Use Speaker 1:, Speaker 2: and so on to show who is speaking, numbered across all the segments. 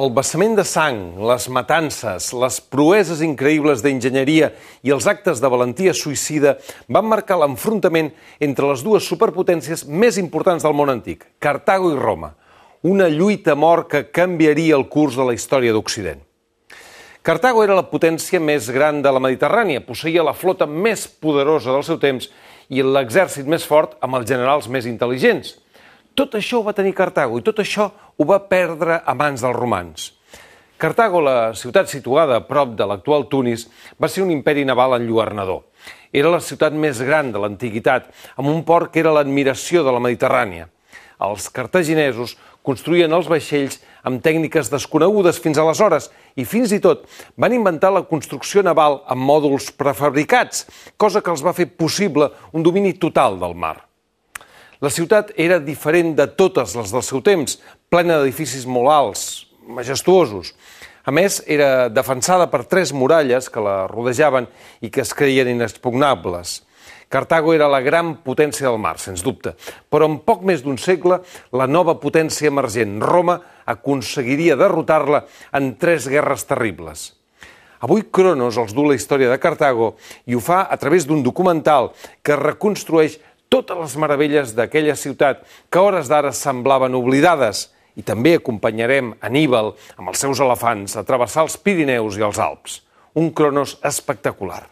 Speaker 1: El vessament de sang, les matances, les proeses increïbles d'enginyeria i els actes de valentia suïcida van marcar l'enfrontament entre les dues superpotències més importants del món antic, Cartago i Roma. Una lluita a mort que canviaria el curs de la història d'Occident. Cartago era la potència més gran de la Mediterrània, posseïa la flota més poderosa del seu temps i l'exèrcit més fort amb els generals més intel·ligents. Tot això ho va tenir Cartago i tot això ho va perdre a mans dels romans. Cartago, la ciutat situada a prop de l'actual Tunis, va ser un imperi naval enlluernador. Era la ciutat més gran de l'antiguitat, amb un port que era l'admiració de la Mediterrània. Els cartaginesos construïen els vaixells amb tècniques desconegudes fins aleshores i fins i tot van inventar la construcció naval amb mòduls prefabricats, cosa que els va fer possible un domini total del mar. La ciutat era diferent de totes les del seu temps, plena d'edificis molt alts, majestuosos. A més, era defensada per 3 muralles que la rodejaven i que es creien inexpugnables. Cartago era la gran potència del mar, sens dubte, però en poc més d'un segle, la nova potència emergent, Roma, aconseguiria derrotar-la en 3 guerres terribles. Avui Cronos els du la història de Cartago i ho fa a través d'un documental que reconstrueix totes les meravelles d'aquella ciutat que a hores d'ara semblaven oblidades. I també acompanyarem Anníbal amb els seus elefants a travessar els Pirineus i els Alps. Un Cronos espectacular.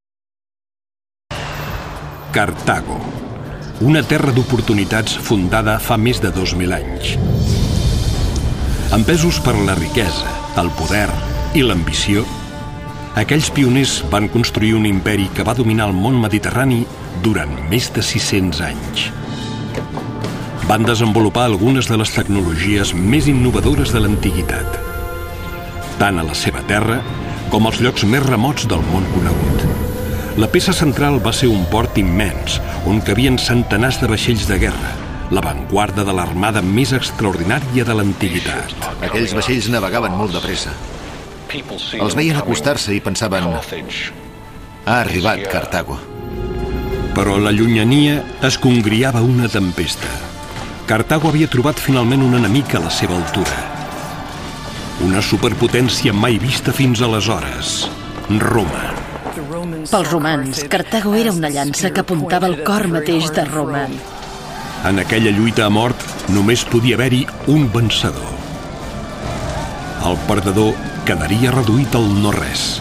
Speaker 2: Cartago, una terra d'oportunitats fundada fa més de 2.000 anys. Empesos per la riquesa, el poder i l'ambició, aquells pioners van construir un imperi que va dominar el món mediterrani durant més de 600 anys. Van desenvolupar algunes de les tecnologies més innovadores de l'antiguitat, tant a la seva terra com als llocs més remots del món conegut. La peça central va ser un port immens, on cabien centenars de vaixells de guerra, l'avantguarda de l'armada més extraordinària de l'antiguitat.
Speaker 3: Aquells vaixells navegaven molt de pressa. Els veien acostar-se i pensaven: ha arribat Cartago.
Speaker 2: Però a la llunyania es congriava una tempesta. Cartago havia trobat finalment un enemic a la seva altura. Una superpotència mai vista fins aleshores, Roma.
Speaker 4: Pels romans, Cartago era una llança que apuntava al cor mateix de Roma.
Speaker 2: En aquella lluita a mort només podia haver-hi un vencedor. El perdedor quedaria reduït al no-res.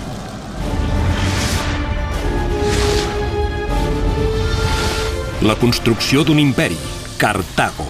Speaker 2: La construcció d'un imperi, Cartago.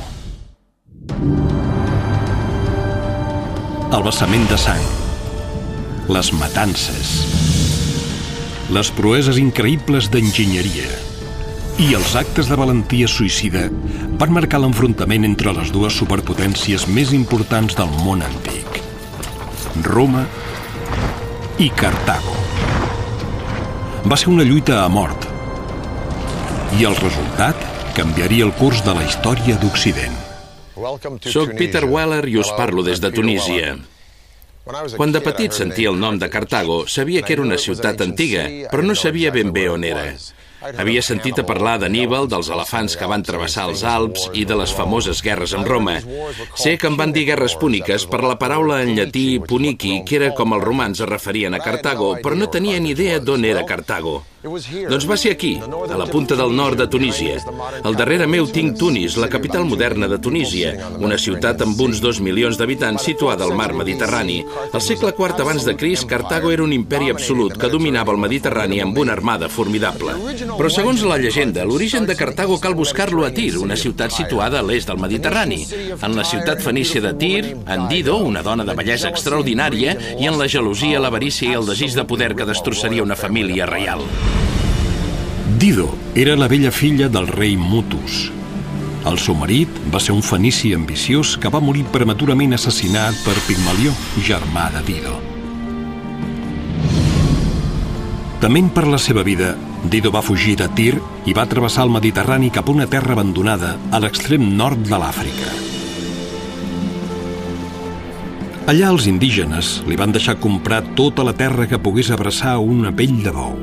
Speaker 2: El vessament de sang. Les matances. Les proeses increïbles d'enginyeria. I els actes de valentia suïcida van marcar l'enfrontament entre les dues superpotències més importants del món antic. Roma i Cartago. Va ser una lluita a mort. I el resultat canviaria el curs de la història d'Occident.
Speaker 5: Soc Peter Weller i us parlo des de Tunísia. Quan de petit sentia el nom de Cartago, sabia que era una ciutat antiga, però no sabia ben bé on era. Havia sentit a parlar d'Anníbal, dels elefants que van travessar els Alps i de les famoses guerres amb Roma. Sé que en van dir guerres púniques per la paraula en llatí punici, que era com els romans es referien a Cartago, però no tenia ni idea d'on era Cartago. Doncs va ser aquí, a la punta del nord de Tunísia. Al darrere meu tinc Tunis, la capital moderna de Tunísia, una ciutat amb uns 2 milions d'habitants situada al mar Mediterrani. Al segle IV abans de Crist, Cartago era un imperi absolut que dominava el Mediterrani amb una armada formidable. Però segons la llegenda, l'origen de Cartago cal buscar-lo a Tir, una ciutat situada a l'est del Mediterrani. En la ciutat fenícia de Tir, en Dido, una dona de bellesa extraordinària, i en la gelosia, l'avarícia i el desig de poder que destrossaria una família reial.
Speaker 2: Dido era la bella filla del rei Mutus. El seu marit va ser un fenici ambiciós que va morir prematurament assassinat per Pigmalió, germà de Dido. Tement per la seva vida, Dido va fugir de Tir i va travessar el Mediterrani cap a una terra abandonada a l'extrem nord de l'Àfrica. Allà els indígenes li van deixar comprar tota la terra que pogués abraçar una pell de bou.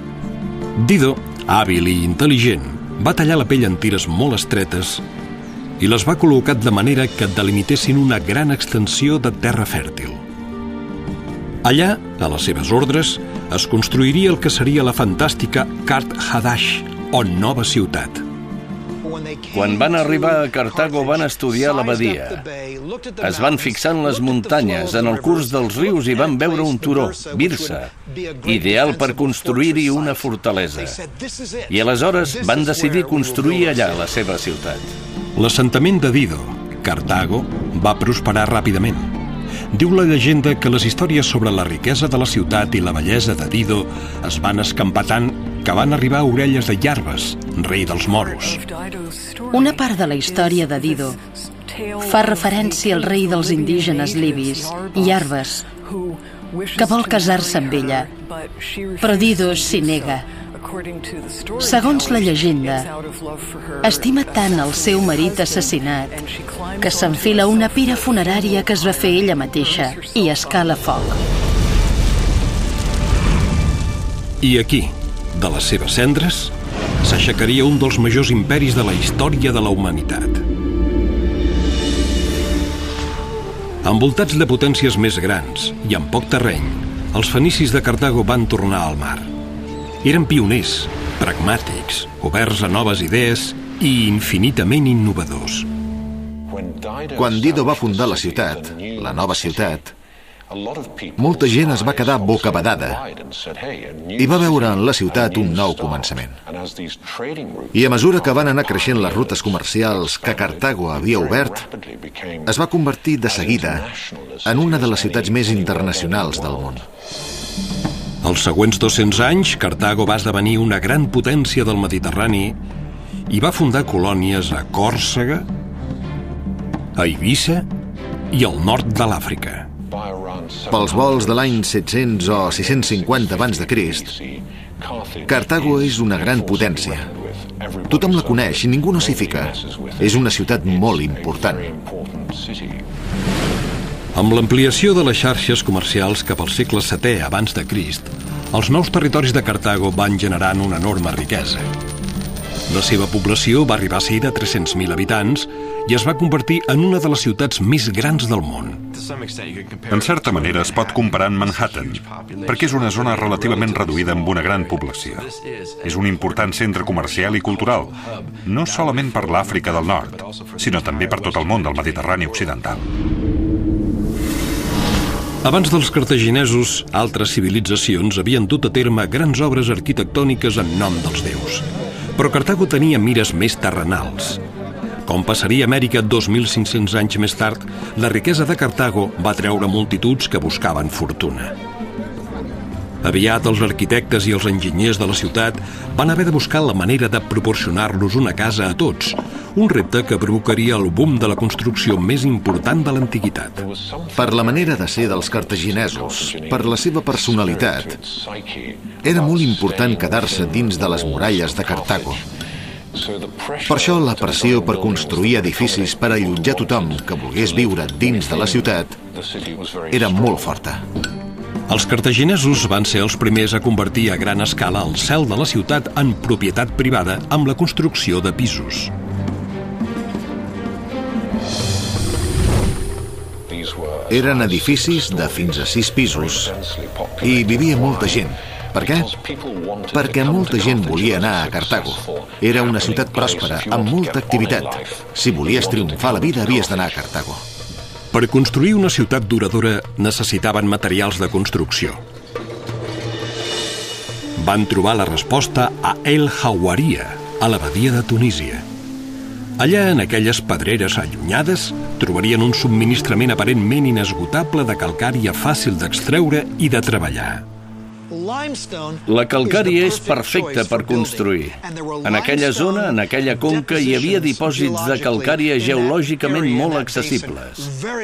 Speaker 2: Dido, hàbil i intel·ligent, va tallar la pell en tires molt estretes i les va col·locar de manera que delimitessin una gran extensió de terra fèrtil. Allà, a les seves ordres, es construiria el que seria la fantàstica Kart Hadash, o nova ciutat.
Speaker 6: Quan van arribar a Cartago van estudiar la badia. Es van fixar en les muntanyes, en el curs dels rius i van veure un turó, Birsa, ideal per construir-hi una fortalesa. I aleshores van decidir construir allà la seva ciutat.
Speaker 2: L'assentament de Dido, Cartago, va prosperar ràpidament. Diu la llegenda que les històries sobre la riquesa de la ciutat i la bellesa de Dido es van escampar tant que van arribar a orelles de Iarbes, rei dels moros.
Speaker 4: Una part de la història de Dido fa referència al rei dels indígenes libis, Iarbes, que vol casar-se amb ella, però Dido s'hi nega. Segons la llegenda, estima tant el seu marit assassinat que s'enfila una pira funerària que es va fer ella mateixa i escala foc.
Speaker 2: I aquí, de les seves cendres, s'aixecaria un dels majors imperis de la història de la humanitat. Envoltats de potències més grans i amb poc terreny, els fenicis de Cartago van tornar al mar. Eren pioners, pragmàtics, oberts a noves idees i infinitament innovadors.
Speaker 3: Quan Dido va fundar la ciutat, la nova ciutat, molta gent es va quedar bocabadada i va veure en la ciutat un nou començament. I a mesura que van anar creixent les rutes comercials que Cartago havia obert, es va convertir de seguida en una de les ciutats més internacionals del món.
Speaker 2: Els següents 200 anys, Cartago va esdevenir una gran potència del Mediterrani i va fundar colònies a Còrsega, a Eivissa i al nord de l'Àfrica.
Speaker 3: Pels vols de l'any 700 o 650 abans de Crist, Cartago és una gran potència. Tothom la coneix i ningú no s'hi fica. És una ciutat molt important.
Speaker 2: Amb l'ampliació de les xarxes comercials cap al segle VII abans de Crist, els nous territoris de Cartago van generant una enorme riquesa. La seva població va arribar a ser de 300.000 habitants i es va convertir en una de les ciutats més grans del món.
Speaker 7: En certa manera es pot comparar amb Manhattan, perquè és una zona relativament reduïda amb una gran població. És un important centre comercial i cultural, no solament per l'Àfrica del Nord, sinó també per tot el món del Mediterrani occidental.
Speaker 2: Abans dels cartaginesos, altres civilitzacions havien dut a terme grans obres arquitectòniques en nom dels déus. Però Cartago tenia mires més terrenals. Com passaria a Amèrica 2.500 anys més tard, la riquesa de Cartago va treure multituds que buscaven fortuna. Aviat els arquitectes i els enginyers de la ciutat van haver de buscar la manera de proporcionar-los una casa a tots, un repte que provocaria el boom de la construcció més important de l'antiguitat.
Speaker 3: Per la manera de ser dels cartaginesos, per la seva personalitat, era molt important quedar-se dins de les muralles de Cartago. Per això la pressió per construir edificis per allotjar tothom que volgués viure dins de la ciutat era molt forta.
Speaker 2: Els cartaginesos van ser els primers a convertir a gran escala el cel de la ciutat en propietat privada amb la construcció de pisos.
Speaker 3: Eren edificis de fins a 6 pisos i vivia molta gent. Per què? Perquè molta gent volia anar a Cartago. Era una ciutat pròspera, amb molta activitat. Si volies triomfar a la vida, havies d'anar a Cartago.
Speaker 2: Per construir una ciutat duradora necessitaven materials de construcció. Van trobar la resposta a El Hawariya, a la badia de Tunísia. Allà, en aquelles pedreres allunyades, trobarien un subministrament aparentment inesgotable de calcària fàcil d'extreure i de treballar.
Speaker 6: La calcària és perfecta per construir. En aquella zona, en aquella conca, hi havia dipòsits de calcària geològicament molt accessibles.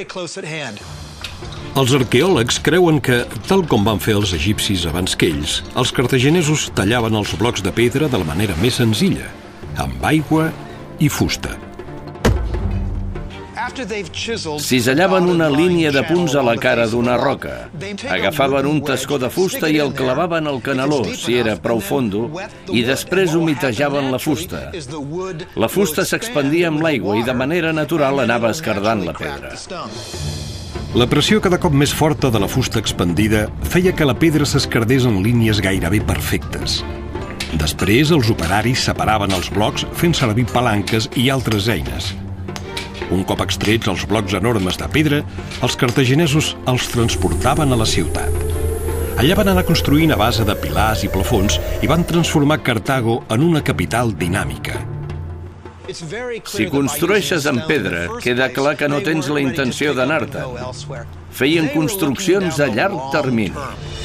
Speaker 2: Els arqueòlegs creuen que, tal com van fer els egipcis abans que ells, els cartaginesos tallaven els blocs de pedra de la manera més senzilla, amb aigua i fusta.
Speaker 6: Cisellaven una línia de punts a la cara d'una roca. Agafaven un tascó de fusta i el clavaven al canaló, si era prou fondo, i després humitejaven la fusta. La fusta s'expandia amb l'aigua i de manera natural anava esquerdant la pedra.
Speaker 2: La pressió cada cop més forta de la fusta expandida feia que la pedra s'esquerdés en línies gairebé perfectes. Després, els operaris separaven els blocs fent servir palanques i altres eines. Un cop extrets els blocs enormes de pedra, els cartaginesos els transportaven a la ciutat. Allà van anar construint a base de pilars i plafons i van transformar Cartago en una capital dinàmica.
Speaker 6: Si construeixes en pedra, queda clar que no tens la intenció d'anar-te'n. Feien construccions a llarg termini.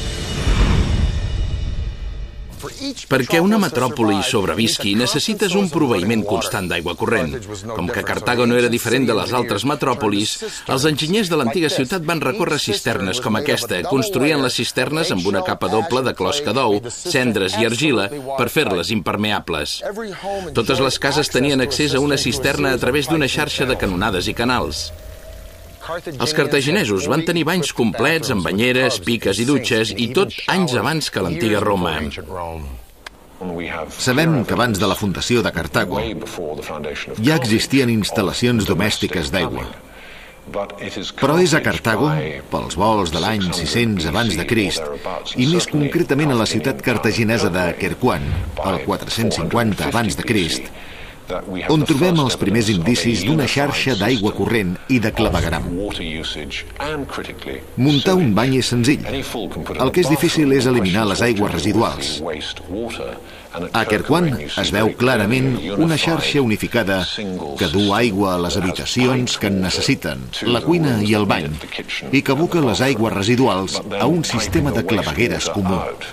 Speaker 5: Perquè una metròpoli sobrevisqui necessites un proveïment constant d'aigua corrent. Com que Cartago no era diferent de les altres metròpolis, els enginyers de l'antiga ciutat van recórrer cisternes com aquesta, construint les cisternes amb una capa doble de closca d'ou, cendres i argila per fer-les impermeables. Totes les cases tenien accés a una cisterna a través d'una xarxa de canonades i canals. Els cartaginesos van tenir banys complets amb banyeres, piques i dutxes, i tot anys abans que l'antiga Roma.
Speaker 3: Sabem que abans de la fundació de Cartago ja existien instal·lacions domèstiques d'aigua. Però és a Cartago, pels volts de l'any 600 abans de Crist, i més concretament a la ciutat cartaginesa de Querquan, al 450 abans de Crist, on trobem els primers indicis d'una xarxa d'aigua corrent i de clavegueram. Muntar un bany és senzill. El que és difícil és eliminar les aigües residuals. A Querquan es veu clarament una xarxa unificada que du aigua a les habitacions que en necessiten, la cuina i el bany, i que aboca les aigües residuals a un sistema de clavegueres comú.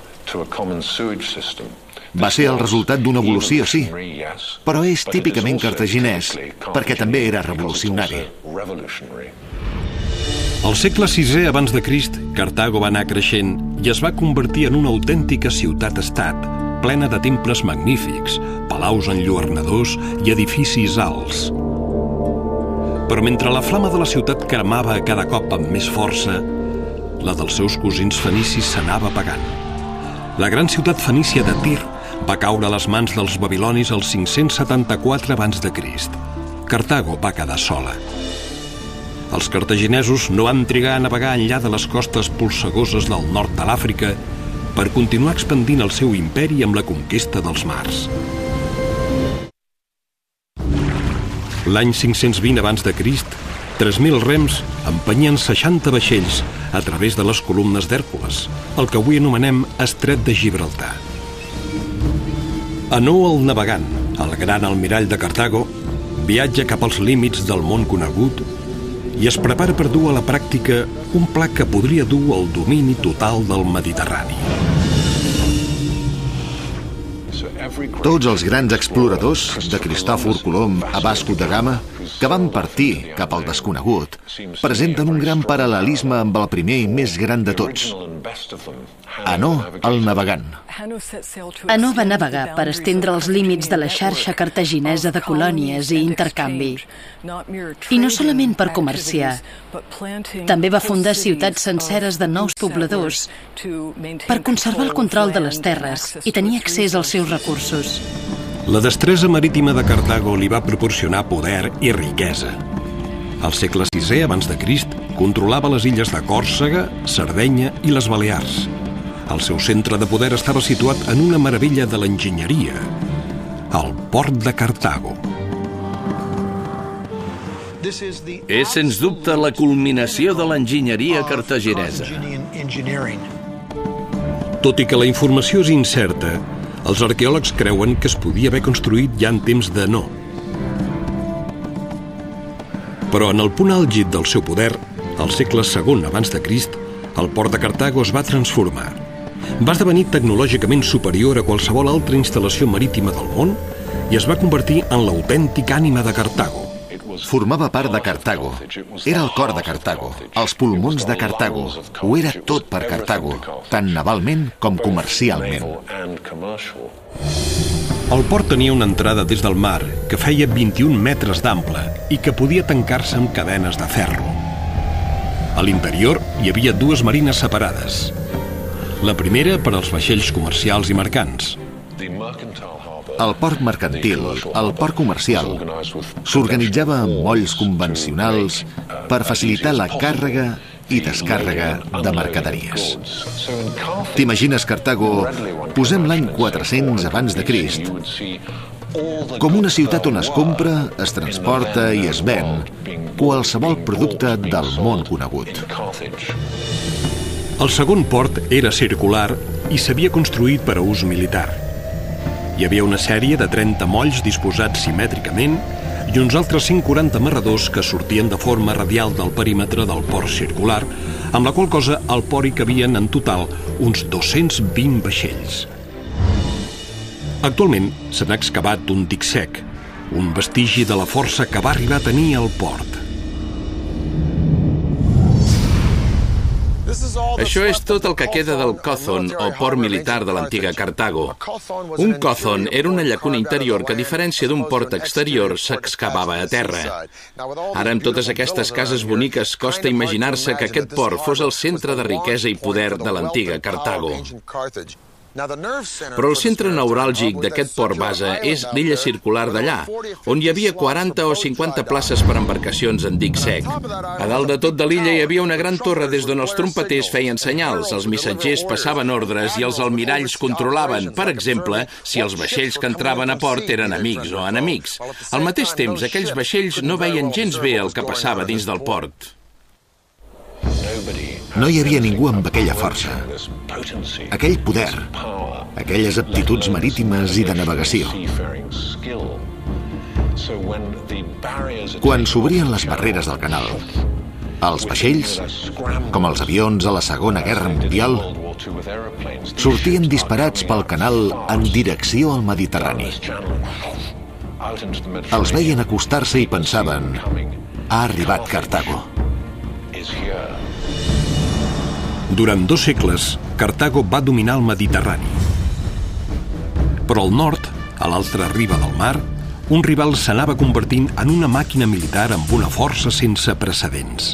Speaker 3: Va ser el resultat d'una evolució, sí, però és típicament cartaginès, perquè també era revolucionari.
Speaker 2: Al segle VI abans de Crist, Cartago va anar creixent i es va convertir en una autèntica ciutat-estat, plena de temples magnífics, palaus enlluernadors i edificis alts. Però mentre la flama de la ciutat cremava cada cop amb més força, la dels seus cosins fenicis s'anava apagant. La gran ciutat fenícia de Tir va caure a les mans dels babilonis al 574 abans de Crist. Cartago va quedar sola. Els cartaginesos no van trigar a navegar enllà de les costes polsegoses del nord de l'Àfrica per continuar expandint el seu imperi amb la conquesta dels mars. L'any 520 abans de Crist, 3.000 rems empenyien 60 vaixells a través de les columnes d'Hèrcules, el que avui anomenem Estret de Gibraltar. Hanó el navegant, el gran almirall de Cartago, viatja cap als límits del món conegut i es prepara per dur a la pràctica un pla que podria dur al domini total del Mediterrani.
Speaker 3: Tots els grans exploradors, de Cristòfor Colom a Vasco da Gama, que van partir cap al desconegut, presenten un gran paral·lelisme amb el primer i més gran de tots, Hanó el navegant.
Speaker 4: Hanó va navegar per estendre els límits de la xarxa cartaginesa de colònies i intercanvi. I no solament per comerciar, també va fundar ciutats senceres de nous pobladors per conservar el control de les terres i tenir accés als seus recursos.
Speaker 2: La destresa marítima de Cartago li va proporcionar poder i riquesa. Al segle VI abans de Crist controlava les illes de Còrsega, Sardenya i les Balears. El seu centre de poder estava situat en una meravella de l'enginyeria, el port de Cartago.
Speaker 6: És, sens dubte, la culminació de l'enginyeria cartaginesa.
Speaker 2: Tot i que la informació és incerta, els arqueòlegs creuen que es podia haver construït ja en temps d'Hanó. Però en el punt àlgid del seu poder, al segle II abans de Crist, el port de Cartago es va transformar. Va esdevenir tecnològicament superior a qualsevol altra instal·lació marítima del món i es va convertir en l'autèntic ànima de Cartago.
Speaker 3: Formava part de Cartago. Era el cor de Cartago, els pulmons de Cartago. Ho era tot per Cartago, tant navalment com comercialment.
Speaker 2: El port tenia una entrada des del mar que feia 21 metres d'ample i que podia tancar-se amb cadenes de ferro. A l'interior hi havia dues marines separades. La primera per als vaixells comercials i mercants.
Speaker 3: El port mercantil, el port comercial, s'organitzava amb molls convencionals per facilitar la càrrega i descàrrega de mercaderies. T'imagines Cartago, posem l'any 400 abans de Crist, com una ciutat on es compra, es transporta i es ven qualsevol producte del món conegut.
Speaker 2: El segon port era circular i s'havia construït per a ús militar. Hi havia una sèrie de 30 molls disposats simètricament i uns altres 140 amarradors que sortien de forma radial del perímetre del port circular, amb la qual cosa al port hi cabien en total uns 220 vaixells. Actualment se n'ha excavat un dic sec, un vestigi de la força que va arribar a tenir el port.
Speaker 5: Això és tot el que queda del Cothon, o port militar de l'antiga Cartago. Un Cothon era una llacuna interior que, a diferència d'un port exterior, s'excavava a terra. Ara, amb totes aquestes cases boniques, costa imaginar-se que aquest port fos el centre de riquesa i poder de l'antiga Cartago. Però el centre neuràlgic d'aquest port base és l'illa circular d'allà, on hi havia 40 o 50 places per embarcacions en dic sec. A dalt de tot de l'illa hi havia una gran torre des d'on els trompeters feien senyals, els missatgers passaven ordres i els almiralls controlaven, per exemple, si els vaixells que entraven a port eren amics o enemics. Al mateix temps, aquells vaixells no veien gens bé el que passava dins del port.
Speaker 3: No hi havia ningú amb aquella força, aquell poder, aquelles aptituds marítimes i de navegació. Quan s'obrien les barreres del canal, els vaixells, com els avions a la Segona Guerra Mundial, sortien disparats pel canal en direcció al Mediterrani. Els veien acostar-se i pensaven: ha arribat Cartago.
Speaker 2: Durant 2 segles, Cartago va dominar el Mediterrani. Però al nord, a l'altra riba del mar, un rival s'anava convertint en una màquina militar amb una força sense precedents.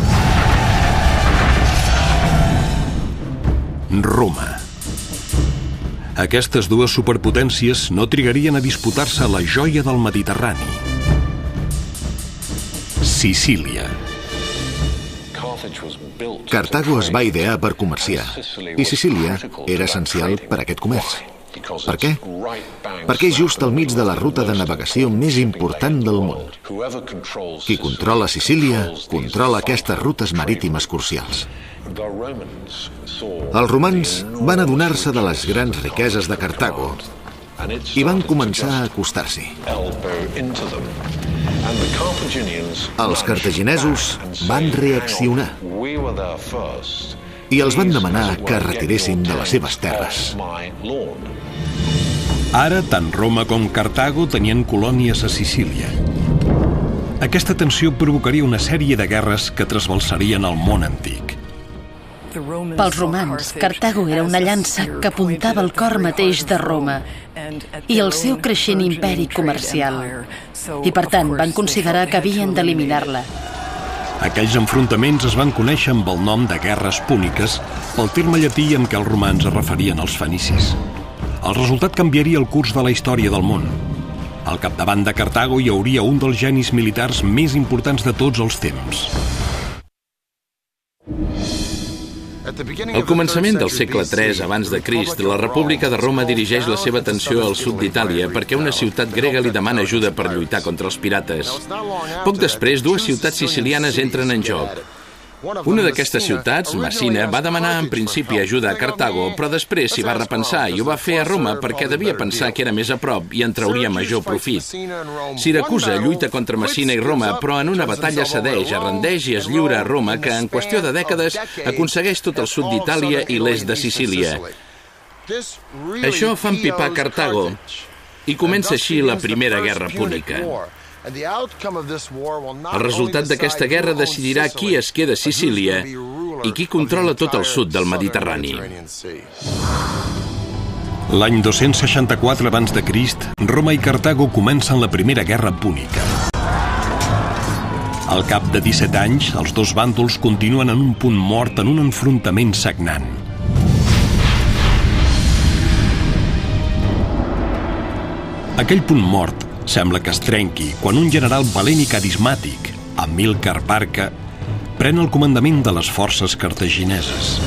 Speaker 2: Roma. Aquestes dues superpotències no trigarien a disputar-se la joia del Mediterrani: Sicília.
Speaker 3: Cartago es va idear per comerciar, i Sicília era essencial per a aquest comerç. Per què? Perquè és just al mig de la ruta de navegació més important del món. Qui controla Sicília, controla aquestes rutes marítimes crucials. Els romans van adonar-se de les grans riqueses de Cartago i van començar a acostar-s'hi. Els cartaginesos van reaccionar i els van demanar que es retiressin de les seves terres.
Speaker 2: Ara, tant Roma com Cartago tenien colònies a Sicília. Aquesta tensió provocaria una sèrie de guerres que trasbalsarien el món antic.
Speaker 4: Pels romans, Cartago era una llança que apuntava al cor mateix de Roma i el seu creixent imperi comercial. I, per tant, van considerar que havien d'eliminar-la.
Speaker 2: Aquells enfrontaments es van conèixer amb el nom de guerres púniques, pel terme llatí en què els romans es referien als fenicis. El resultat canviaria el curs de la història del món. Al capdavant de Cartago hi hauria un dels genis militars més importants de tots els temps.
Speaker 5: Al començament del segle III abans de Crist, la República de Roma dirigeix la seva atenció al sud d'Itàlia perquè una ciutat grega li demana ajuda per lluitar contra els pirates. Poc després, 2 ciutats sicilianes entren en joc. Una d'aquestes ciutats, Messina, va demanar en principi ajuda a Cartago, però després s'hi va repensar i ho va fer a Roma perquè devia pensar que era més a prop i en trauria major profit. Siracusa lluita contra Messina i Roma, però en una batalla cedeix, es rendeix i es lliura a Roma, que en qüestió de dècades aconsegueix tot el sud d'Itàlia i l'est de Sicília. Això fa empipar Cartago i comença així la Primera Guerra Púnica. El resultat d'aquesta guerra decidirà qui es queda a Sicília i qui controla tot el sud del Mediterrani.
Speaker 2: L'any 264 abans de Crist, Roma i Cartago comencen la primera guerra púnica. Al cap de 17 anys, els dos bàndols continuen en un punt mort en un enfrontament sagnant. Aquell punt mort sembla que es trenqui quan un general valent i carismàtic, Amílcar Barca, pren el comandament de les forces cartagineses.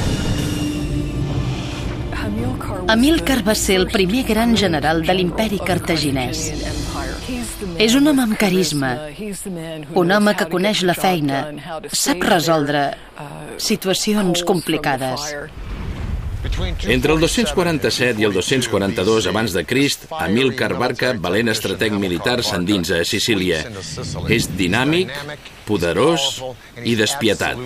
Speaker 4: Amílcar va ser el primer gran general de l'imperi cartaginès. És un home amb carisma, un home que coneix la feina, sap resoldre situacions complicades.
Speaker 5: Entre el 247 i el 242 abans de Crist, Amílcar Barca, valent estrateg militar, s'endinsa a Sicília. És dinàmic, poderós i despietat.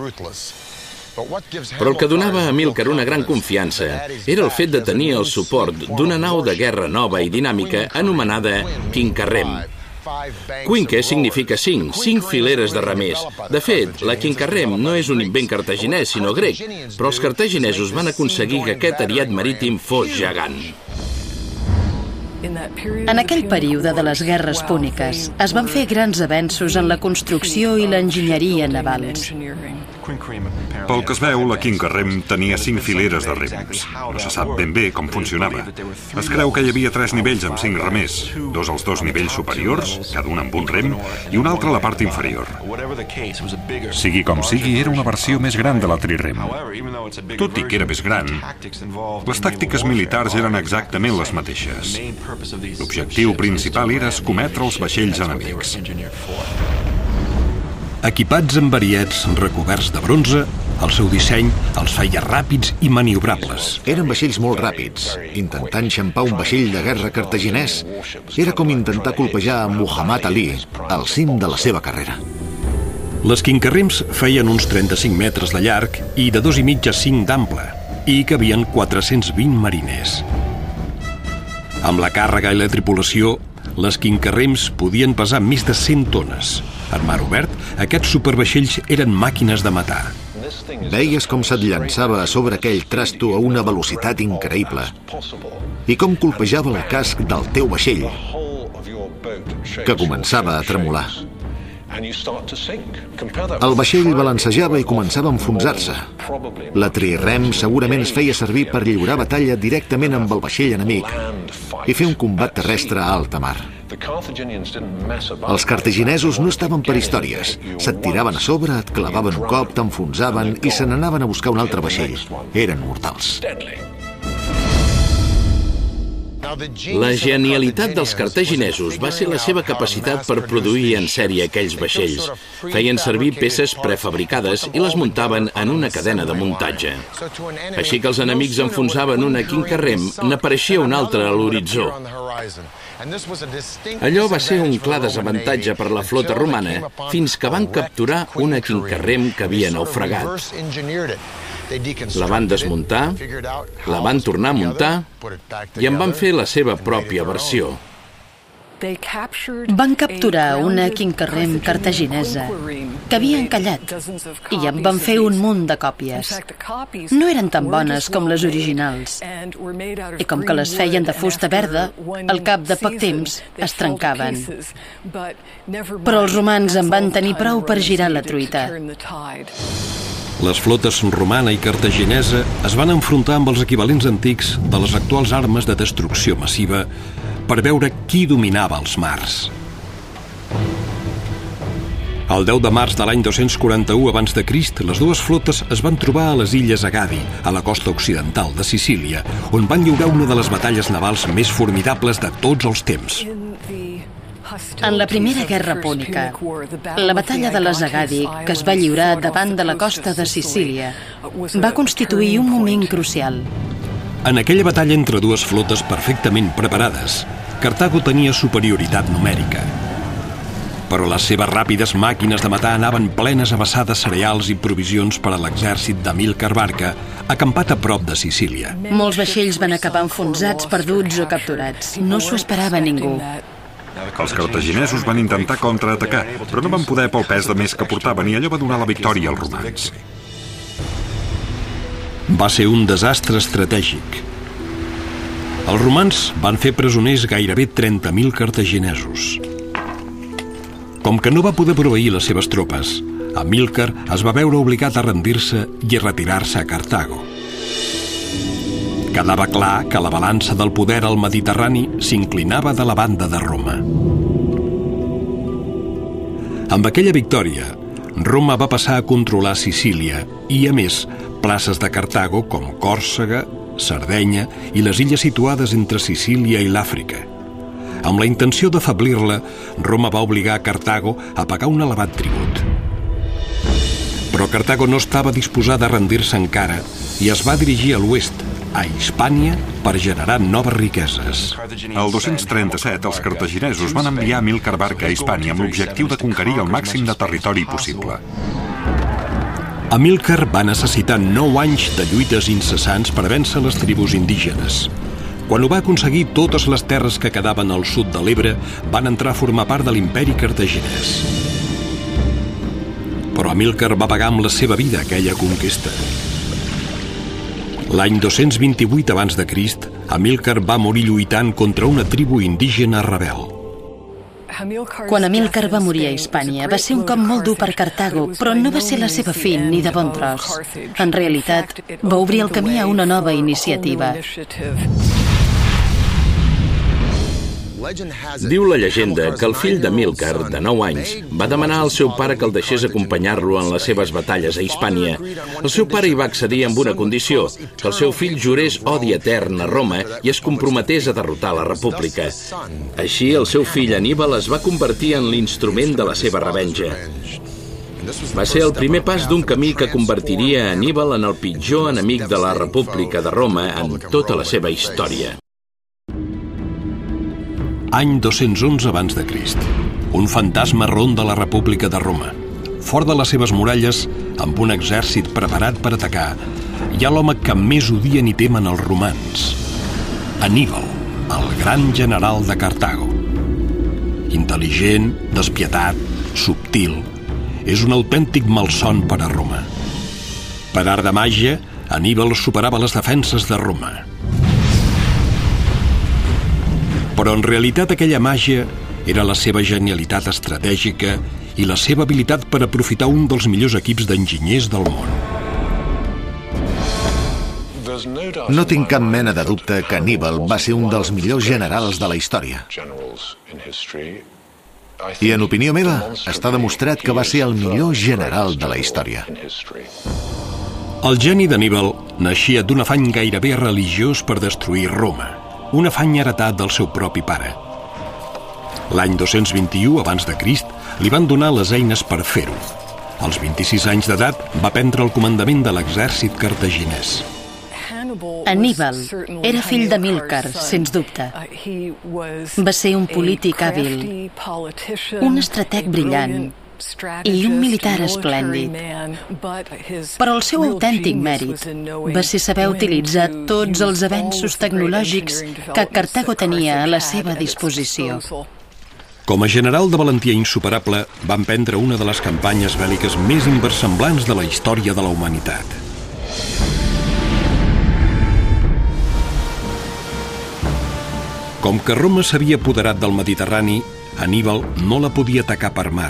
Speaker 5: Però el que donava a Amílcar una gran confiança era el fet de tenir el suport d'una nau de guerra nova i dinàmica anomenada quinquerrem. Quinque significa 5 fileres de remers. De fet, la quinquerrem no és un invent cartaginès, sinó grec, però els cartaginesos van aconseguir que aquest ariet marítim fos gegant.
Speaker 4: En aquell període de les guerres púniques es van fer grans avenços en la construcció i l'enginyeria navals.
Speaker 7: Pel que es veu, la quinquerrem tenia 5 fileres de rems. No se sap ben bé com funcionava. Es creu que hi havia 3 nivells amb 5 remers, 2 als 2 nivells superiors, cada un amb un rem, i un altre a la part inferior. Sigui com sigui, era una versió més gran de la trirem. Tot i que era més gran, les tàctiques militars eren exactament les mateixes. L'objectiu principal era escometre els vaixells enemics.
Speaker 2: Equipats amb ariets recoberts de bronze, el seu disseny els feia ràpids i maniobrables.
Speaker 3: Eren vaixells molt ràpids. Intentar enxampar un vaixell de guerra cartaginès era com intentar colpejar a Muhammad Ali al cim de la seva carrera.
Speaker 2: Les quinquerrems feien uns 35 metres de llarg i de 2,5 a 5 d'ample, i hi cabien 420 mariners. Amb la càrrega i la tripulació, les quinquerrems podien pesar més de 100 tones. En mar obert, aquests supervaixells eren màquines de matar.
Speaker 3: Veies com se't llançava a sobre aquell trasto a una velocitat increïble i com colpejava el casc del teu vaixell, que començava a tremolar. El vaixell balancejava i començava a enfonsar-se. La trirem segurament es feia servir per lliurar batalla directament amb el vaixell enemic i fer un combat terrestre a alta mar. Els cartaginesos no estaven per històries. Se't tiraven a sobre, et clavaven un cop, t'enfonsaven i se n'anaven a buscar un altre vaixell. Eren mortals.
Speaker 5: La genialitat dels cartaginesos va ser la seva capacitat per produir en sèrie aquells vaixells. Feien servir peces prefabricades i les muntaven en una cadena de muntatge. Així que els enemics enfonsaven una quinquerrem, n'apareixia una altra a l'horitzó. Allò va ser un clar desavantatge per la flota romana fins que van capturar una quinquerrem que havia naufragat. La van desmuntar, la van tornar a muntar i en van fer la seva pròpia versió.
Speaker 4: Van capturar una quinquerrem cartaginesa que havia encallat i en van fer un munt de còpies. No eren tan bones com les originals i com que les feien de fusta verda, al cap de poc temps es trencaven. Però els romans en van tenir prou per girar la truita.
Speaker 2: Les flotes romana i cartaginesa es van enfrontar amb els equivalents antics de les actuals armes de destrucció massiva per veure qui dominava els mars. El 10 de març de l'any 241 abans de Crist, les dues flotes es van trobar a les illes Agadi, a la costa occidental de Sicília, on van lliurar una de les batalles navals més formidables de tots els temps.
Speaker 4: En la Primera Guerra Púnica, la batalla de les Agadi, que es va lliurar davant de la costa de Sicília, va constituir un moment crucial.
Speaker 2: En aquella batalla entre dues flotes perfectament preparades, Cartago tenia superioritat numèrica. Però les seves ràpides màquines de matar anaven plenes a vessar de cereals i provisions per a l'exèrcit d'Amílcar Barca, acampat a prop de Sicília.
Speaker 4: Molts vaixells van acabar enfonsats, perduts o capturats. No s'ho esperava ningú.
Speaker 7: Els cartaginesos van intentar contraatacar, però no van poder pel pes de més que portaven i allò va donar la victòria als romans.
Speaker 2: Va ser un desastre estratègic. Els romans van fer presoners gairebé 30.000 cartaginesos. Com que no va poder proveir les seves tropes, Amílcar es va veure obligat a rendir-se i a retirar-se a Cartago. Quedava clar que la balança del poder al Mediterrani s'inclinava de la banda de Roma. Amb aquella victòria, Roma va passar a controlar Sicília i, a més, places de Cartago com Còrsega, Sardenya i les illes situades entre Sicília i l'Àfrica. Amb la intenció d'afeblir-la, Roma va obligar a Cartago a pagar un elevat tribut. Però Cartago no estava disposada a rendir-se encara i es va dirigir a l'oest, a Hispània, per generar noves riqueses.
Speaker 7: El 237, els cartaginesos van enviar Amílcar Barca a Hispània amb l'objectiu de conquerir el màxim de territori possible.
Speaker 2: Amílcar va necessitar 9 anys de lluites incessants per vèncer les tribus indígenes. Quan ho va aconseguir, totes les terres que quedaven al sud de l'Ebre van entrar a formar part de l'imperi cartaginès. Però Amílcar va pagar amb la seva vida aquella conquesta. L'any 228 abans de Crist, Amílcar va morir lluitant contra una tribu indígena rebel.
Speaker 4: Quan Amílcar va morir a Hispània, va ser un cop molt dur per Cartago, però no va ser la seva fi ni de bon tros. En realitat, va obrir el camí a una nova iniciativa.
Speaker 5: Diu la llegenda que el fill d'Amílcar, de 9 anys, va demanar al seu pare que el deixés acompanyar-lo en les seves batalles a Hispània. El seu pare hi va accedir amb una condició, que el seu fill jurés odi etern a Roma i es comprometés a derrotar la república. Així, el seu fill Aníbal es va convertir en l'instrument de la seva revenja. Va ser el primer pas d'un camí que convertiria Aníbal en el pitjor enemic de la República de Roma en tota la seva història.
Speaker 2: Any 211 abans de Crist. Un fantasma ronda la República de Roma. Fora de les seves muralles, amb un exèrcit preparat per atacar, hi ha l'home que més odien i temen els romans. Aníbal, el gran general de Cartago. Intel·ligent, despietat, subtil, és un autèntic malson per a Roma. Per art de màgia, Aníbal superava les defenses de Roma. Però en realitat aquella màgia era la seva genialitat estratègica i la seva habilitat per aprofitar un dels millors equips d'enginyers del món.
Speaker 3: No tinc cap mena de dubte que Aníbal va ser un dels millors generals de la història. I en opinió meva, està demostrat que va ser el millor general de la història.
Speaker 2: El geni d'Aníbal naixia d'un afany gairebé religiós per destruir Roma, un afany heretat del seu propi pare. L'any 221 abans de Crist li van donar les eines per fer-ho. Als 26 anys d'edat va prendre el comandament de l'exèrcit cartaginès.
Speaker 4: Aníbal era fill d'Amílcar, sens dubte. Va ser un polític hàbil, un estrateg brillant i un militar esplèndid. Però el seu autèntic mèrit va ser saber utilitzar tots els avenços tecnològics que Cartago tenia a la seva disposició.
Speaker 2: Com a general de valentia insuperable, va emprendre una de les campanyes bèl·liques més inversemblants de la història de la humanitat. Com que Roma s'havia apoderat del Mediterrani, Aníbal no la podia atacar per mar.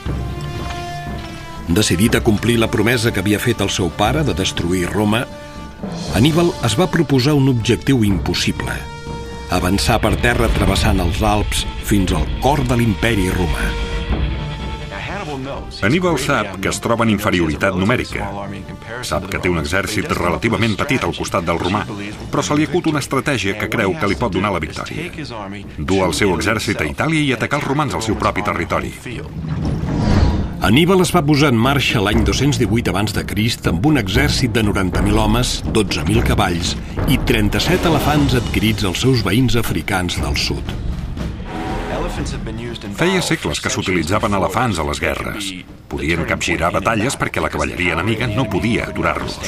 Speaker 2: Decidit a complir la promesa que havia fet el seu pare de destruir Roma, Aníbal es va proposar un objectiu impossible: avançar per terra travessant els Alps fins al cor de l'imperi romà.
Speaker 7: Aníbal sap que es troba en inferioritat numèrica. Sap que té un exèrcit relativament petit al costat del romà, però se li acut una estratègia que creu que li pot donar la victòria. Dur el seu exèrcit a Itàlia i atacar els romans al seu propi territori.
Speaker 2: Aníbal es va posar en marxa l'any 218 abans de Crist amb un exèrcit de 90.000 homes, 12.000 cavalls i 37 elefants adquirits als seus veïns africans del sud.
Speaker 7: Feia segles que s'utilitzaven elefants a les guerres. Podien capgirar batalles perquè la cavalleria enemiga no podia aturar-los.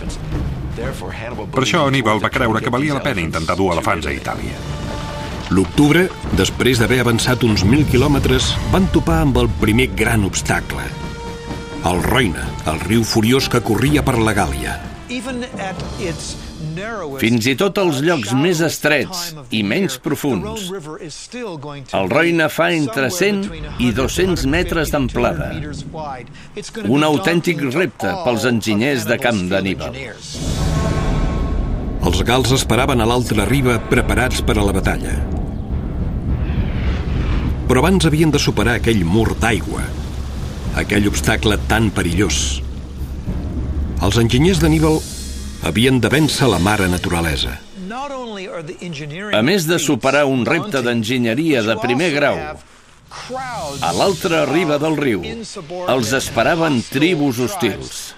Speaker 7: Per això Aníbal va creure que valia la pena intentar dur elefants a Itàlia.
Speaker 2: L'octubre, després d'haver avançat uns 1.000 quilòmetres, van topar amb el primer gran obstacle: el Roine, el riu furiós que corria per la Gàl·lia.
Speaker 6: Fins i tot als llocs més estrets i menys profunds, el Roine fa entre 100 i 200 metres d'amplada. Un autèntic repte pels enginyers de camp d'Anníbal.
Speaker 2: Els gals esperaven a l'altra riba preparats per a la batalla. Però abans havien de superar aquell mur d'aigua, aquell obstacle tan perillós. Els enginyers d'Anníbal havien de vèncer la mare naturalesa.
Speaker 6: A més de superar un repte d'enginyeria de primer grau, a l'altra riba del riu els esperaven tribus hostils.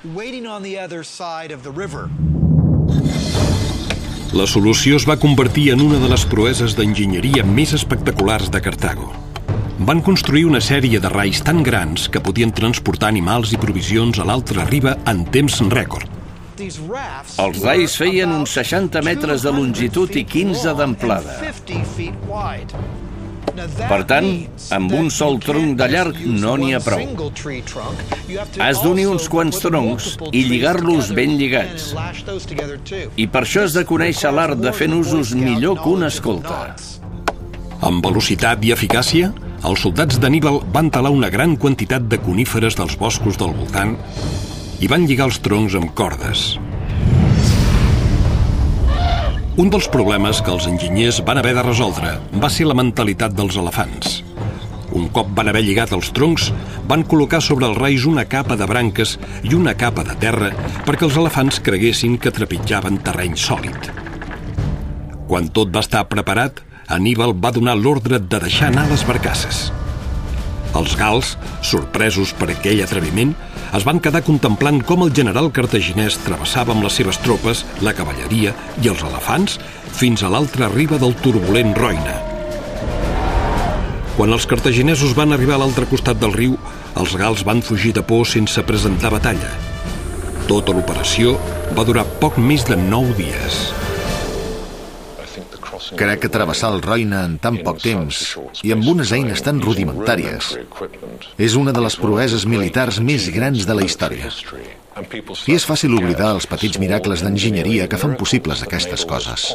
Speaker 2: La solució es va convertir en una de les proeses d'enginyeria més espectaculars de Cartago. Van construir una sèrie de rais tan grans que podien transportar animals i provisions a l'altra riba en temps rècord.
Speaker 6: Els rais feien uns 60 metres de longitud i 15 d'amplada. Per tant, amb un sol tronc de llarg no n'hi ha prou. Has d'unir uns quants troncs i lligar-los ben lligats. I per això has de conèixer l'art de fer nusos millor que un escolta.
Speaker 2: Amb velocitat i eficàcia, els soldats d'Anníbal van talar una gran quantitat de coníferes dels boscos del voltant i van lligar els troncs amb cordes. Un dels problemes que els enginyers van haver de resoldre va ser la mentalitat dels elefants. Un cop van haver lligat els troncs, van col·locar sobre els rais una capa de branques i una capa de terra perquè els elefants creguessin que trepitjaven terreny sòlid. Quan tot va estar preparat, Anníbal va donar l'ordre de deixar anar les barcasses. Els gals, sorpresos per aquell atreviment, es van quedar contemplant com el general cartaginès travessava amb les seves tropes, la cavalleria i els elefants fins a l'altra riba del turbulent Roine. Quan els cartaginesos van arribar a l'altre costat del riu, els gals van fugir de por sense presentar batalla. Tota l'operació va durar poc més de 9 dies.
Speaker 3: Crec que travessar el Roine en tan poc temps i amb unes eines tan rudimentàries és una de les proeses militars més grans de la història. I és fàcil oblidar els petits miracles d'enginyeria que fan possibles aquestes coses.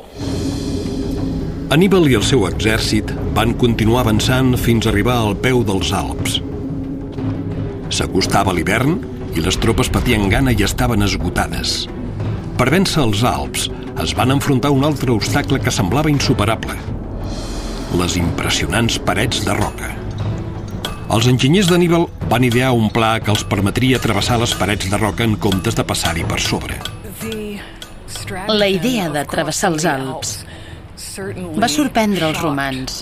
Speaker 2: Anníbal i el seu exèrcit van continuar avançant fins a arribar al peu dels Alps. S'acostava l'hivern i les tropes patien gana i estaven esgotades. Per vèncer els Alps, es van enfrontar a un altre obstacle que semblava insuperable: les impressionants parets de roca. Els enginyers d'Anníbal van idear un pla que els permetria travessar les parets de roca en comptes de passar-hi per sobre.
Speaker 4: La idea de travessar els Alps va sorprendre els romans.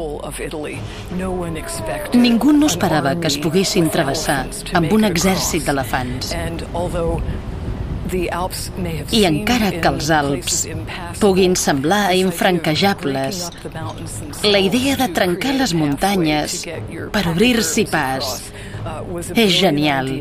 Speaker 4: Ningú no esperava que es poguessin travessar amb un exèrcit d'elefants. I encara que els Alps puguin semblar infranquejables, la idea de trencar les muntanyes per obrir-s'hi pas és genial.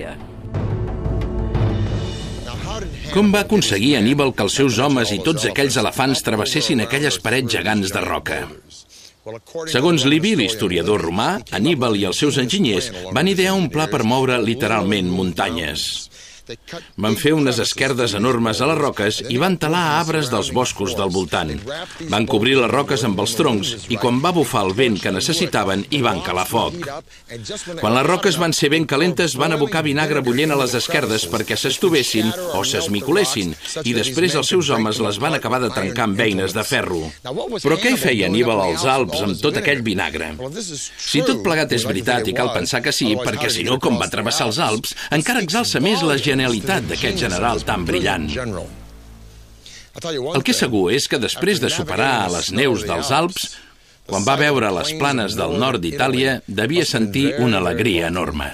Speaker 5: Com va aconseguir Anníbal que els seus homes i tots aquells elefants travessessin aquelles parets gegants de roca? Segons Livy, l'historiador romà, Anníbal i els seus enginyers van idear un pla per moure literalment muntanyes. Van fer unes esquerdes enormes a les roques i van talar arbres dels boscos del voltant. Van cobrir les roques amb els troncs i quan va bufar el vent que necessitaven hi van calar foc. Quan les roques van ser ben calentes van abocar vinagre bullent a les esquerdes perquè s'estovessin o s'esmicolessin i després els seus homes les van acabar de trencar amb eines de ferro. Però què hi feia Anníbal als Alps amb tot aquell vinagre? Si tot plegat és veritat, i cal pensar que sí, perquè si no, com va travessar els Alps, encara exalça més la genialitat d'aquest general tan brillant. El que és segur és que després de superar les neus dels Alps, quan va veure les planes del nord d'Itàlia, devia sentir una alegria enorme.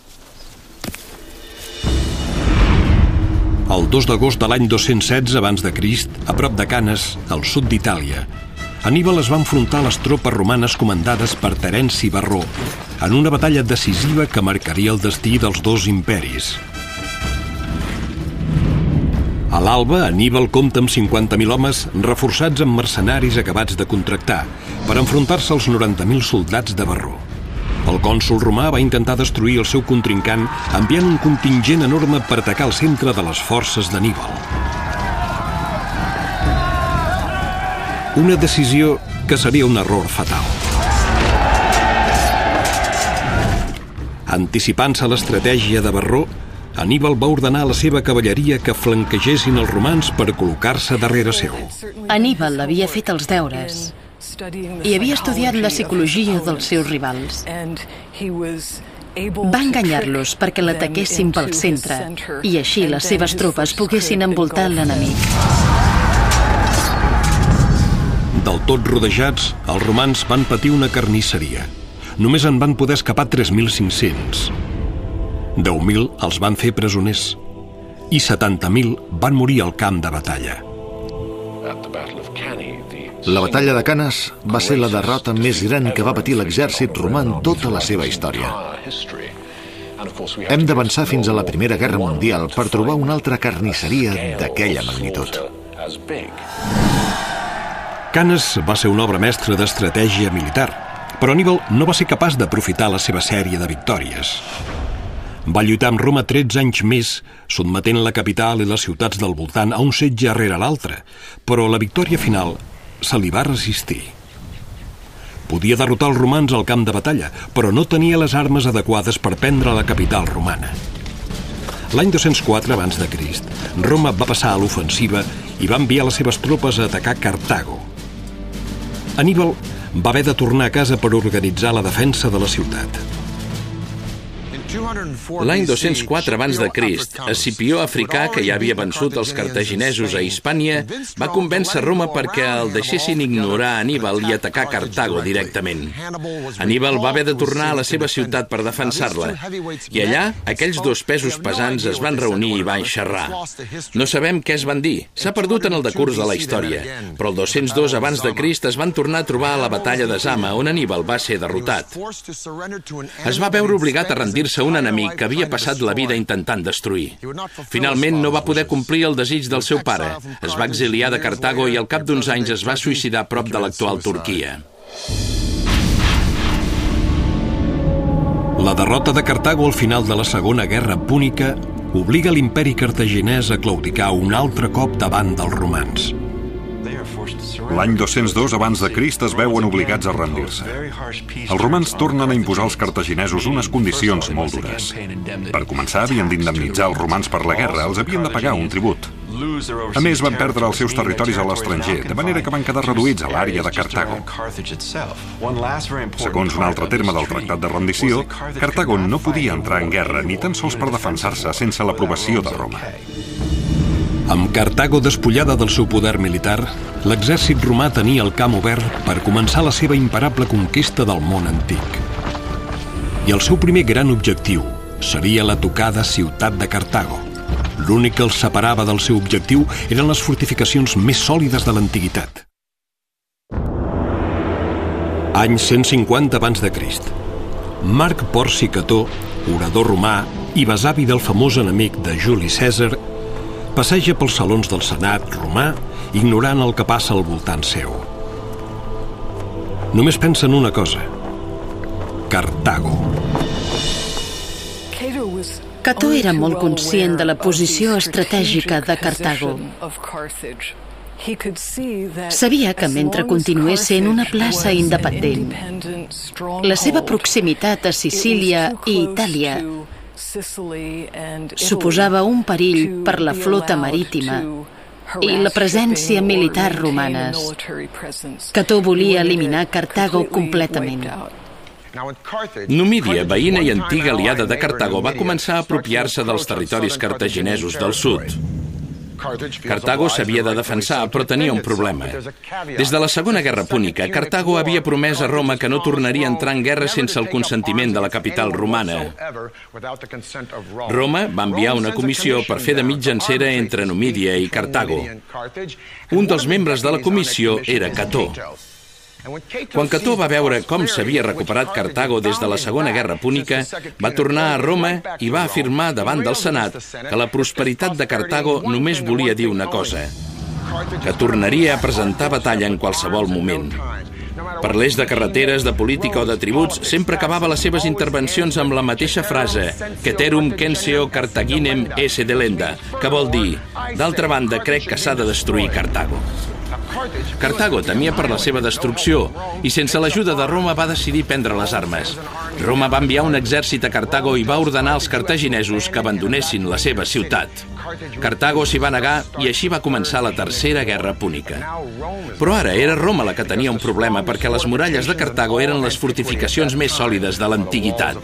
Speaker 2: El 2 d'agost de l'any 216 abans de Crist, a prop de Canes, al sud d'Itàlia, Anníbal es va enfrontar a les tropes romanes comandades per Terenci Varró en una batalla decisiva que marcaria el destí dels dos imperis. A l'alba, Anníbal compta amb 50.000 homes reforçats amb mercenaris acabats de contractar per enfrontar-se als 90.000 soldats de Varró. El cònsol romà va intentar destruir el seu contrincant enviant un contingent enorme per atacar el centre de les forces d'Anníbal. Una decisió que seria un error fatal. Anticipant-se a l'estratègia de Varró, Anníbal va ordenar a la seva cavalleria que flanquegessin els romans per col·locar-se darrere seu.
Speaker 4: Anníbal havia fet els deures i havia estudiat la psicologia dels seus rivals. Va enganyar-los perquè l'ataquessin pel centre i així les seves tropes poguessin envoltar l'enemic.
Speaker 2: Del tot rodejats, els romans van patir una carnisseria. Només en van poder escapar 3.500. 10.000 els van fer presoners i 70.000 van morir al camp de batalla.
Speaker 3: La batalla de Canes va ser la derrota més gran que va patir l'exèrcit romà en tota la seva història. Hem d'avançar fins a la Primera Guerra Mundial per trobar una altra carnisseria d'aquella magnitud.
Speaker 2: Canes va ser una obra mestra d'estratègia militar, però Anníbal no va ser capaç d'aprofitar la seva sèrie de victòries. Va lluitar amb Roma 13 anys més, sotmetent la capital i les ciutats del voltant a un setge rere l'altre, però la victòria final se li va resistir. Podia derrotar els romans al camp de batalla, però no tenia les armes adequades per prendre la capital romana. L'any 204 abans de Crist, Roma va passar a l'ofensiva i va enviar les seves tropes a atacar Cartago. Anníbal va haver de tornar a casa per organitzar la defensa de la ciutat.
Speaker 5: L'any 204 abans de Crist, Escipió africà, que ja havia vençut els cartaginesos a Hispània, va convèncer Roma perquè el deixessin ignorar Anníbal i atacar Cartago directament. Anníbal va haver de tornar a la seva ciutat per defensar-la, i allà aquells dos pesos pesants es van reunir i van xerrar. No sabem què es van dir, s'ha perdut en el decurs de la història, però el 202 abans de Crist es van tornar a trobar a la batalla de Zama, on Anníbal va ser derrotat. Es va veure obligat a rendir-se un enemic que havia passat la vida intentant destruir. Finalment no va poder complir el desig del seu pare. Es va exiliar de Cartago i al cap d'uns anys es va suïcidar a prop de l'actual Turquia.
Speaker 2: La derrota de Cartago al final de la Segona Guerra Púnica obliga l'imperi cartaginès a claudicar un altre cop davant dels romans.
Speaker 7: L'any 202 abans de Crist es veuen obligats a rendir-se. Els romans tornen a imposar als cartaginesos unes condicions molt dures. Per començar, havien d'indemnitzar els romans per la guerra, els havien de pagar un tribut. A més, van perdre els seus territoris a l'estranger, de manera que van quedar reduïts a l'àrea de Cartago. Segons un altre terme del Tractat de Rendició, Cartago no podia entrar en guerra ni tan sols per defensar-se sense l'aprovació de Roma.
Speaker 2: Amb Cartago despullada del seu poder militar, l'exèrcit romà tenia el camp obert per començar la seva imparable conquesta del món antic. I el seu primer gran objectiu seria la tocada ciutat de Cartago. L'únic que els separava del seu objectiu eren les fortificacions més sòlides de l'antiguitat. Any 150 abans de Crist. Marc Porci Cató, orador romà i besavi del famós enemic de Juli Cèsar, passeja pels salons del Senat romà ignorant el que passa al voltant seu. Només pensa en una cosa: Cartago.
Speaker 4: Cató era molt conscient de la posició estratègica de Cartago. Sabia que mentre continués sent una plaça independent, la seva proximitat a Sicília i Itàlia suposava un perill per la flota marítima i la presència militar romanes. Cató volia eliminar Cartago completament.
Speaker 5: Numídia, veïna i antiga aliada de Cartago, va començar a apropiar-se dels territoris cartaginesos del sud. Cartago s'havia de defensar, però tenia un problema. Des de la Segona Guerra Púnica, Cartago havia promès a Roma que no tornaria a entrar en guerra sense el consentiment de la capital romana. Roma va enviar una comissió per fer de mitjancera entre Numídia i Cartago. Un dels membres de la comissió era Cató. Quan Cató va veure com s'havia recuperat Cartago des de la Segona Guerra Púnica, va tornar a Roma i va afirmar davant del Senat que la prosperitat de Cartago només volia dir una cosa: que tornaria a presentar batalla en qualsevol moment. Parlés de carreteres, de política o de tributs, sempre acabava les seves intervencions amb la mateixa frase «Ceterum censeo Carthaginem esse delenda», que vol dir «D'altra banda, crec que s'ha de destruir Cartago». Cartago temia per la seva destrucció i sense l'ajuda de Roma va decidir prendre les armes. Roma va enviar un exèrcit a Cartago i va ordenar als cartaginesos que abandonessin la seva ciutat. Cartago s'hi va negar i així va començar la Tercera Guerra Púnica. Però ara era Roma la que tenia un problema perquè les muralles de Cartago eren les fortificacions més sòlides de l'antiguitat.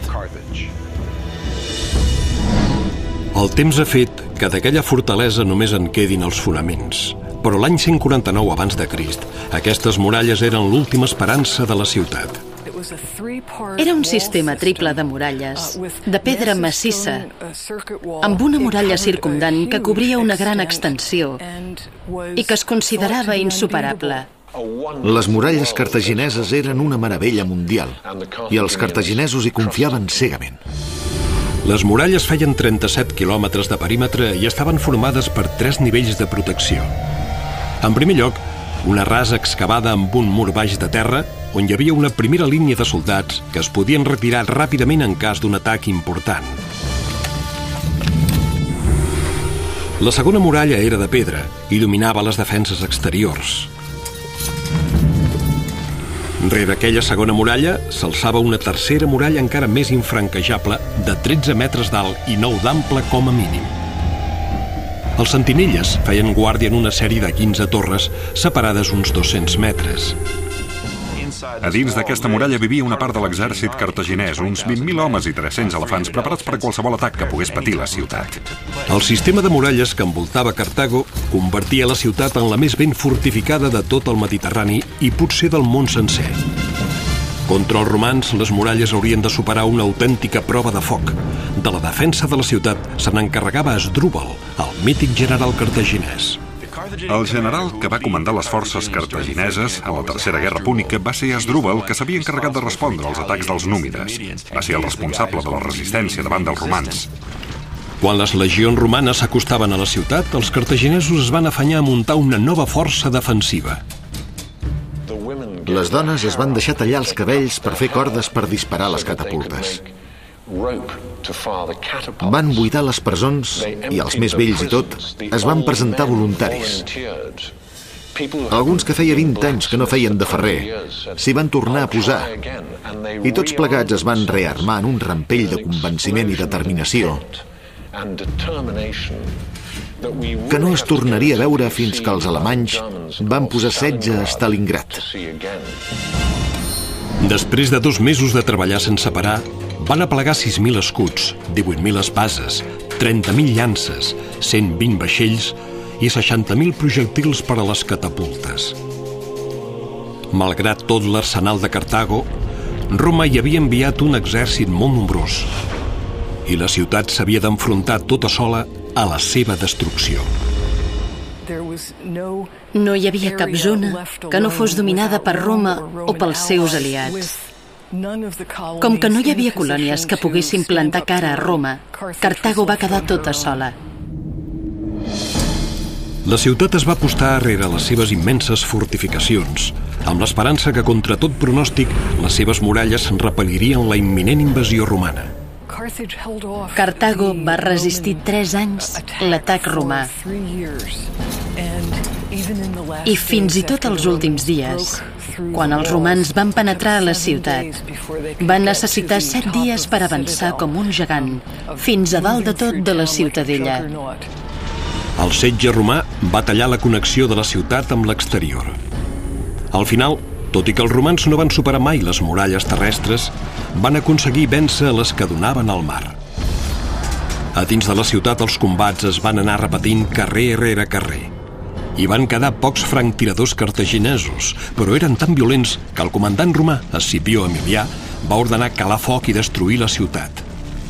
Speaker 2: El temps ha fet que d'aquella fortalesa només en quedin els fonaments. Però l'any 149 abans de Crist, aquestes muralles eren l'última esperança de la ciutat.
Speaker 4: Era un sistema triple de muralles, de pedra massissa, amb una muralla circumdant que cobria una gran extensió i que es considerava insuperable.
Speaker 3: Les muralles cartagineses eren una meravella mundial i els cartaginesos hi confiaven cegament.
Speaker 2: Les muralles feien 37 quilòmetres de perímetre i estaven formades per 3 nivells de protecció. En primer lloc, una rasa excavada amb un mur baix de terra, on hi havia una primera línia de soldats que es podien retirar ràpidament en cas d'un atac important. La segona muralla era de pedra i dominava les defenses exteriors. Rere aquella segona muralla s'alçava una tercera muralla encara més infranquejable, de 13 metres d'alt i 9 d'ample com a mínim. Els sentinelles feien guàrdia en una sèrie de 15 torres separades uns 200 metres.
Speaker 7: A dins d'aquesta muralla vivia una part de l'exèrcit cartaginès, uns 20.000 homes i 300 elefants preparats per a qualsevol atac que pogués patir la ciutat.
Speaker 2: El sistema de muralles que envoltava Cartago convertia la ciutat en la més ben fortificada de tot el Mediterrani i potser del món sencer. Contra els romans, les muralles haurien de superar una autèntica prova de foc. De la defensa de la ciutat se n'encarregava Asdrúbal, el mític general cartaginès.
Speaker 7: El general que va comandar les forces cartagineses a la Tercera Guerra Púnica va ser Asdrúbal, que s'havia encarregat de respondre als atacs dels númides. Va ser el responsable de la resistència davant dels romans.
Speaker 2: Quan les legions romanes s'acostaven a la ciutat, els cartaginesos es van afanyar a muntar una nova força defensiva.
Speaker 3: Les dones es van deixar tallar els cabells per fer cordes per disparar les catapultes. Van buidar les presons i els més vells i tot es van presentar voluntaris. Alguns que feia 20 anys que no feien de ferrer s'hi van tornar a posar i tots plegats es van rearmar en un rampell de convenciment i determinació que no es tornaria a veure fins que els alemanys van posar setge a Stalingrad.
Speaker 2: Després de 2 mesos de treballar sense parar, van aplegar 6.000 escuts, 18.000 espases, 30.000 llances, 120 vaixells i 60.000 projectils per a les catapultes. Malgrat tot l'arsenal de Cartago, Roma hi havia enviat un exèrcit molt nombrós i la ciutat s'havia d'enfrontar tota sola a la seva destrucció.
Speaker 4: No hi havia cap zona que no fos dominada per Roma o pels seus aliats. Com que no hi havia colònies que poguessin plantar cara a Roma, Cartago va quedar tota sola.
Speaker 2: La ciutat es va apostar rere les seves immenses fortificacions, amb l'esperança que, contra tot pronòstic, les seves muralles repel·lirien la imminent invasió romana.
Speaker 4: Cartago va resistir 3 anys l'atac romà. I fins i tot els últims dies, quan els romans van penetrar a la ciutat, van necessitar 7 dies per avançar com un gegant fins a dalt de tot de la ciutadella.
Speaker 2: El setge romà va tallar la connexió de la ciutat amb l'exterior. Al final, tot i que els romans no van superar mai les muralles terrestres, van aconseguir vèncer les que donaven al mar. A dins de la ciutat els combats es van anar repetint carrer rere carrer. Hi van quedar pocs franctiradors cartaginesos, però eren tan violents que el comandant romà, Escipió Emilià, va ordenar calar foc i destruir la ciutat.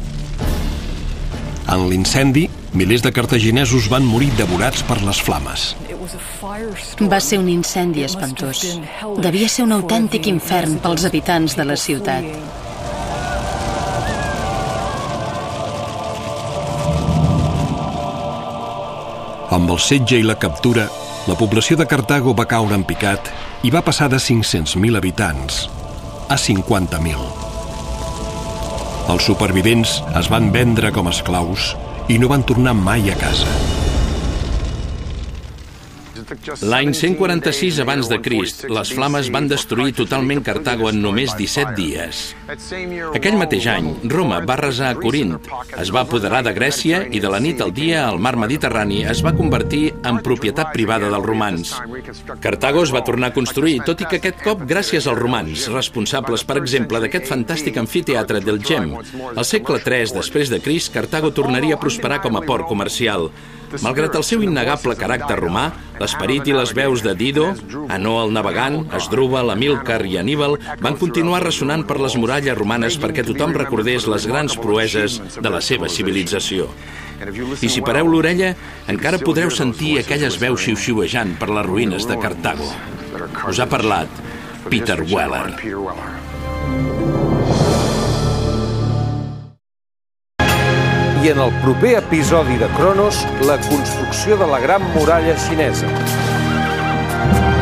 Speaker 2: En l'incendi, milers de cartaginesos van morir devorats per les flames.
Speaker 4: Va ser un incendi espantós. Devia ser un autèntic infern pels habitants de la ciutat.
Speaker 2: Amb el setge i la captura, La població de Cartago va caure en picat i va passar de 500.000 habitants a 50.000. Els supervivents es van vendre com a esclaus i no van tornar mai a casa.
Speaker 5: L'any 146 abans de Crist, les flames van destruir totalment Cartago en només 17 dies. Aquell mateix any, Roma va arrasar a Corint, es va apoderar de Grècia i de la nit al dia el mar Mediterrani es va convertir en propietat privada dels romans. Cartago es va tornar a construir, tot i que aquest cop gràcies als romans, responsables, per exemple, d'aquest fantàstic amfiteatre del Gem. Al segle III després de Crist, Cartago tornaria a prosperar com a port comercial. Malgrat el seu innegable caràcter romà, l'esperit i les veus de Dido, Hanó el navegant, Asdrúbal, Amílcar i Aníbal van continuar ressonant per les muralles romanes perquè tothom recordés les grans proeses de la seva civilització. I si pareu l'orella, encara podreu sentir aquelles veus xiu-xiuejant per les ruïnes de Cartago. Us ha parlat Peter Weller.
Speaker 1: I en el proper episodi de Cronos, la construcció de la Gran Muralla Xinesa.